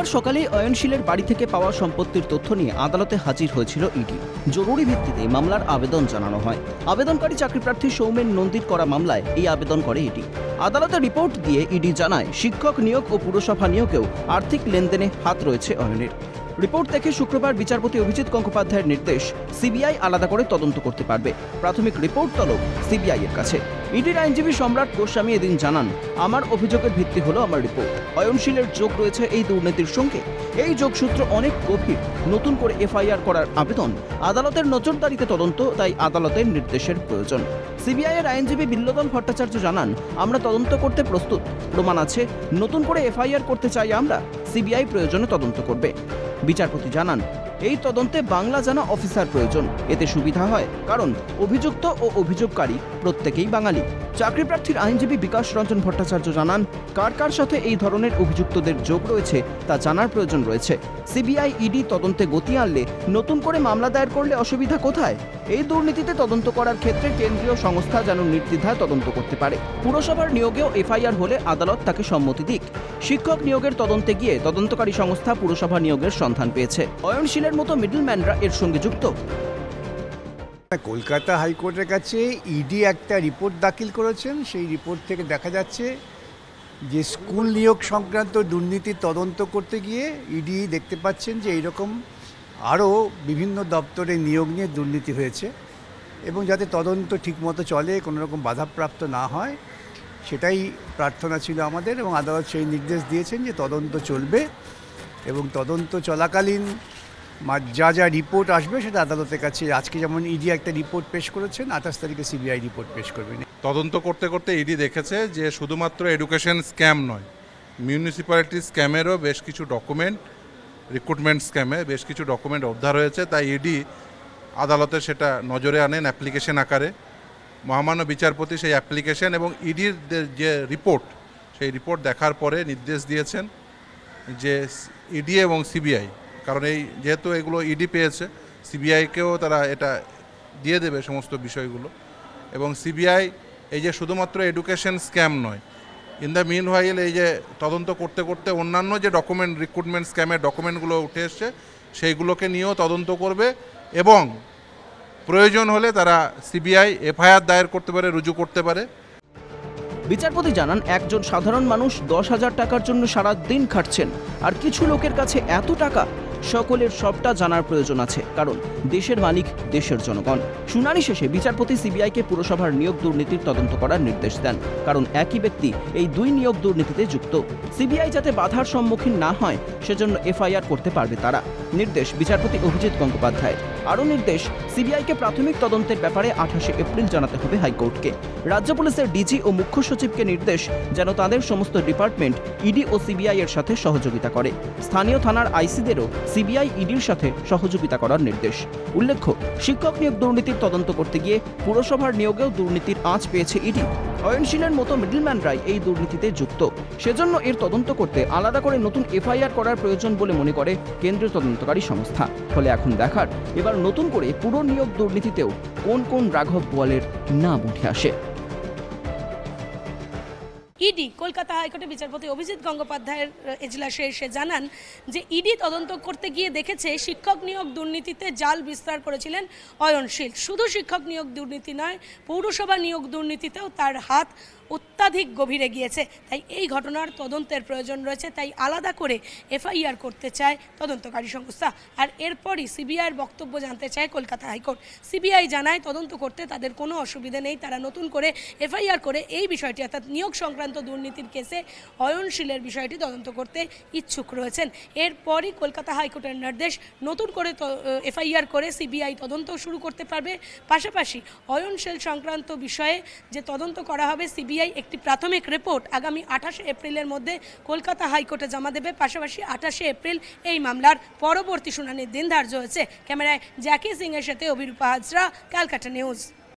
শুক্রবার সকালেই অয়নশীলের বাড়ি থেকে পাওয়া সম্পত্তির তথ্য নিয়ে আদালতে হাজির হয়েছিল ইডি। জরুরি ভিত্তিতে মামলার আবেদন জানানো হয়। আবেদনকারী চাকরিপ্রার্থী সৌমেন নন্দীর করা মামলায় এই আবেদন করে ইডি। আদালতে রিপোর্ট দিয়ে ইডি জানায়, শিক্ষক নিয়োগ ও পুরসভা নিয়োগেও আর্থিক লেনদেনে হাত রয়েছে অয়নের। রিপোর্ট দেখে শুক্রবার বিচারপতি অভিজিৎ গঙ্গোপাধ্যায়ের নির্দেশ, সিবিআই আলাদা করে তদন্ত করতে পারবে। প্রাথমিক রিপোর্ট তলব সিবিআই এর কাছে। ইডির আইনজীবী সম্রাট গোস্বামী এদিন জানান, আমার অভিযোগের ভিত্তি হলো আমার রিপোর্ট। অয়নশীলের যোগ রয়েছে এই দুর্নীতির সঙ্গে। এই যোগসূত্র অনেক গভীর। নতুন করে এফআইআর করার আবেদন। আদালতের নজরদারিতে তদন্ত, তাই আদালতের নির্দেশের প্রয়োজন। সিবিআই এর আইনজীবী বিল্লদল ভট্টাচার্য জানান, আমরা তদন্ত করতে প্রস্তুত। প্রমাণ আছে, নতুন করে এফআইআর করতে চাই আমরা। সিবিআই প্রয়োজনে তদন্ত করবে। বিচারপতি জানান, এই তদন্তে বাংলা জানা অফিসার প্রয়োজন। এতে সুবিধা হয়, কারণ অভিযুক্ত ও অভিযোগকারী প্রত্যেকেই বাঙালি। চাকরিপ্রার্থীর আইনজীবী বিকাশ রঞ্জন ভট্টাচার্য জানান, কার কার সাথে এই ধরনের অভিযুক্তদের যোগ রয়েছে তা জানার প্রয়োজন রয়েছে। সিবিআই ইডি তদন্তে গতি আনলে, নতুন করে মামলা দায়ের করলে অসুবিধা কোথায়? এই দুর্নীতিতে তদন্ত করার ক্ষেত্রে কেন্দ্রীয় সংস্থা যেন নির্দ্বিধায় তদন্ত করতে পারে। পুরসভার নিয়োগেও এফআইআর হলে আদালত তাকে সম্মতি দিক। শিক্ষক নিয়োগের তদন্তে গিয়ে তদন্তকারী সংস্থা পুরসভা নিয়োগের সন্ধান পেয়েছে। অয়নশীলের মতো মিডলম্যানরা এর সঙ্গে যুক্ত। কলকাতা হাইকোর্টের কাছে ইডি একটা রিপোর্ট দাখিল করেছেন। সেই রিপোর্ট থেকে দেখা যাচ্ছে যে স্কুল নিয়োগ সংক্রান্ত দুর্নীতির তদন্ত করতে গিয়ে ইডি দেখতে পাচ্ছেন যে এইরকম আরও বিভিন্ন দপ্তরে নিয়োগ নিয়ে দুর্নীতি হয়েছে, এবং যাতে তদন্ত ঠিকমতো চলে, কোনো রকম বাধাপ্রাপ্ত না হয়, সেটাই প্রার্থনা ছিল আমাদের। এবং আদালত সেই নির্দেশ দিয়েছেন যে তদন্ত চলবে, এবং তদন্ত চলাকালীন যা যা রিপোর্ট আসবে সেটা আদালতের কাছে, আজকে যেমন ইডি একটা রিপোর্ট পেশ করেছেন, 28 তারিখে সিবিআই রিপোর্ট পেশ করবেন। তদন্ত করতে করতে ইডি দেখেছে যে শুধুমাত্র এডুকেশন স্ক্যাম নয়, মিউনিসিপ্যালিটি স্ক্যামেরও বেশ কিছু ডকুমেন্ট, রিক্রুটমেন্ট স্ক্যামে বেশ কিছু ডকুমেন্ট উদ্ধার হয়েছে। তাই ইডি আদালতে সেটা নজরে আনেন অ্যাপ্লিকেশন আকারে। মহামান্য বিচারপতি সেই অ্যাপ্লিকেশন এবং ইডির যে রিপোর্ট, সেই রিপোর্ট দেখার পরে নির্দেশ দিয়েছেন যে ইডি এবং সিবিআই, কারণ এই যেহেতু এগুলো ইডি পেয়েছে, সিবিআইকেও তারা এটা দিয়ে দেবে সমস্ত বিষয়গুলো। এবং সিবিআই এই যে শুধুমাত্র এডুকেশন স্ক্যাম নয়, ইন দ্য মিন হোয়াইল এই যে তদন্ত করতে করতে অন্যান্য যে ডকুমেন্ট, রিক্রুটমেন্ট স্ক্যামের ডকুমেন্টগুলো উঠে এসছে, সেইগুলোকে নিয়েও তদন্ত করবে, এবং প্রয়োজন হলে তারা সিবিআই এফআইআর দায়ের করতে পারে, রুজু করতে পারে। বিচারপতি জানান, একজন সাধারণ মানুষ 10,000 টাকার জন্য সারা দিন খাটছেন, আর কিছু লোকের কাছে এত টাকা। সকলের সবটা জানার প্রয়োজন আছে, কারণ দেশের মালিক দেশের জনগণ। শুনানি শেষে বিচারপতি সিবিআইকে পুরসভার নিয়োগ দুর্নীতির তদন্ত করার নির্দেশ দেন, কারণ একই ব্যক্তি এই দুই নিয়োগ দুর্নীতিতে যুক্ত। সিবিআই যাতে বাধার সম্মুখীন না হয়, সেজন্য এফআইআর করতে পারবে তারা। নির্দেশ বিচারপতি অভিজিৎ গঙ্গোপাধ্যায়ের। আরও নির্দেশ, সিবিআইকে প্রাথমিক তদন্তের ব্যাপারে 28 এপ্রিল জানাতে হবে হাইকোর্টকে। রাজ্য পুলিশের ডিজি ও মুখ্য সচিবকে নির্দেশ, যেন তাদের সমস্ত ডিপার্টমেন্ট ইডি ও সিবিআই এর সাথে সহযোগিতা করে। স্থানীয় থানার আইসিদেরও সিবিআই ইডির সাথে সহযোগিতা করার নির্দেশ। উল্লেখ্য, শিক্ষক নিয়োগ দুর্নীতির তদন্ত করতে গিয়ে পুরসভার নিয়োগেও দুর্নীতির আঁচ পেয়েছে ইডি। অয়নশীলের মতো মিডলম্যানরাই এই দুর্নীতিতে যুক্ত। সেজন্য এর তদন্ত করতে আলাদা করে নতুন এফআইআর করার প্রয়োজন বলে মনে করে কেন্দ্রীয় তদন্তকারী সংস্থা। ফলে এখন দেখার, এবার নতুন করে পুরো নিয়োগ দুর্নীতিতেও কোন কোন রাঘব বোয়ালের নাম উঠে আসে। ইডি কলকাতা হাইকোর্টের বিচারপতি অভিজিৎ গঙ্গোপাধ্যায়ের এজলাসে এসে জানান যে ইডি তদন্ত করতে গিয়ে দেখেছে শিক্ষক নিয়োগ দুর্নীতিতে জাল বিস্তার করেছিলেন অয়নশীল। শুধু শিক্ষক নিয়োগ দুর্নীতি নয়, পৌরসভা নিয়োগ দুর্নীতিতেও তার হাত অত্যাধিক গভীরে গিয়েছে। তাই এই ঘটনার তদন্তের প্রয়োজন রয়েছে, তাই আলাদা করে এফআইআর করতে চায় তদন্তকারী সংস্থা। আর এরপরই সিবিআইয়ের বক্তব্য জানতে চায় কলকাতা হাইকোর্ট। সিবিআই জানায়, তদন্ত করতে তাদের কোনো অসুবিধা নেই, তারা নতুন করে এফআইআর করে এই বিষয়টি, অর্থাৎ নিয়োগ সংক্রান্ত দুর্নীতির কেসে অয়নশীলের বিষয়টি তদন্ত করতে ইচ্ছুক রয়েছেন। এরপরই কলকাতা হাইকোর্টের নির্দেশ, নতুন করে এফআইআর করে সিবিআই তদন্ত শুরু করতে পারবে। পাশাপাশি অয়নশীল সংক্রান্ত বিষয়ে যে তদন্ত করা হবে, সিবিআই একটি প্রাথমিক রিপোর্ট আগামী 28 এপ্রিলের মধ্যে কলকাতা হাইকোর্টে জমা দেবে। পাশাপাশি 28 এপ্রিল এই মামলার পরবর্তী শুনানির দিন ধার্য হয়েছে। ক্যামেরায় জ্যাকি সিং এর সাথে অভিরূপা হাজরা, ক্যালকাটা নিউজ।